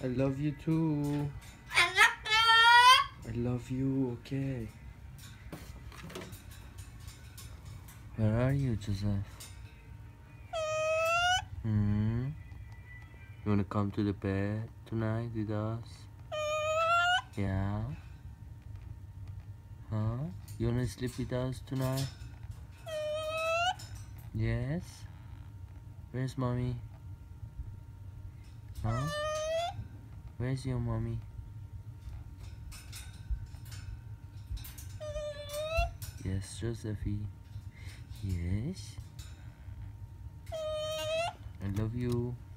I love you too. I love you, okay. Where are you, Joseph? Hmm? You wanna come to the bed tonight with us? Yeah? Huh? You wanna sleep with us tonight? Yes? Where's mommy? Huh? Where's your mommy? Yes, Josephie. Yes? I love you.